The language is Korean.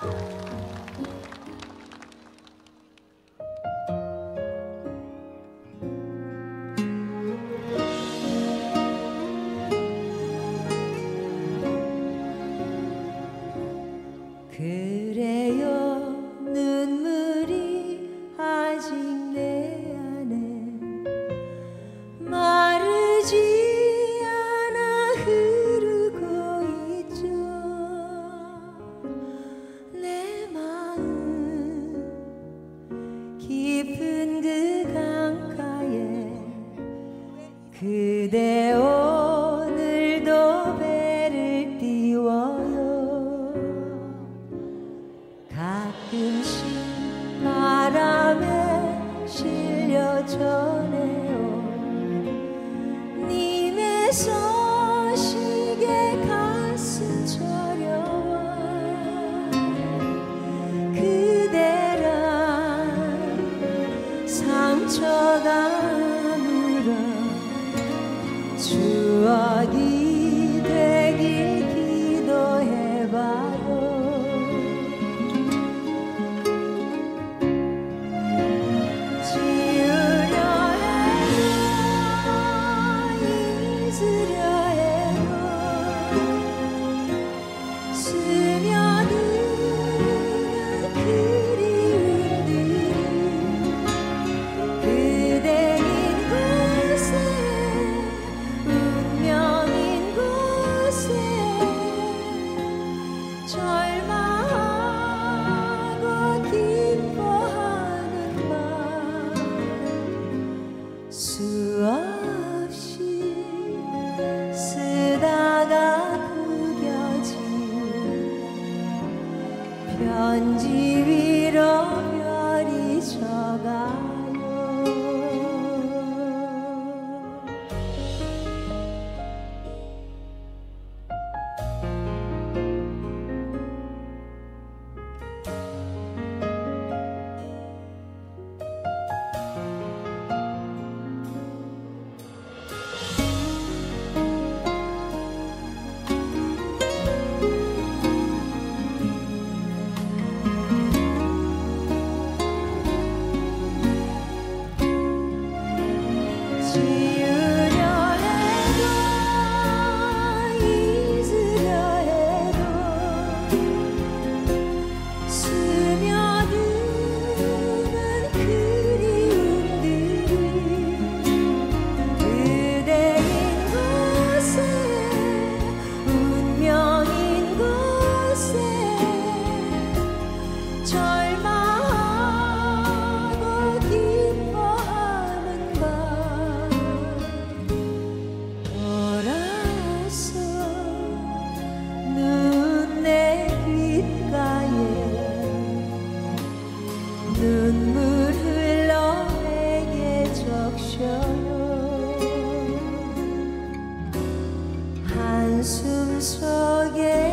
그래요 눈물이 아직 내 안에 마르지 않아 흐르고 있죠. 내 마음 깊은 그 강가에 그대 오늘도 배를 띄워요. 가끔씩 바람에 실려 전해온 님의 소식에 가슴 저려와 그대란 상처가 물어 추억이 되길 기도해봐요. 절망하고 기뻐하는 맘 수없이 쓰다가 구겨진 편지 위로 별이 져가요. 눈물 흘러 내게 적셔요. 한숨 속에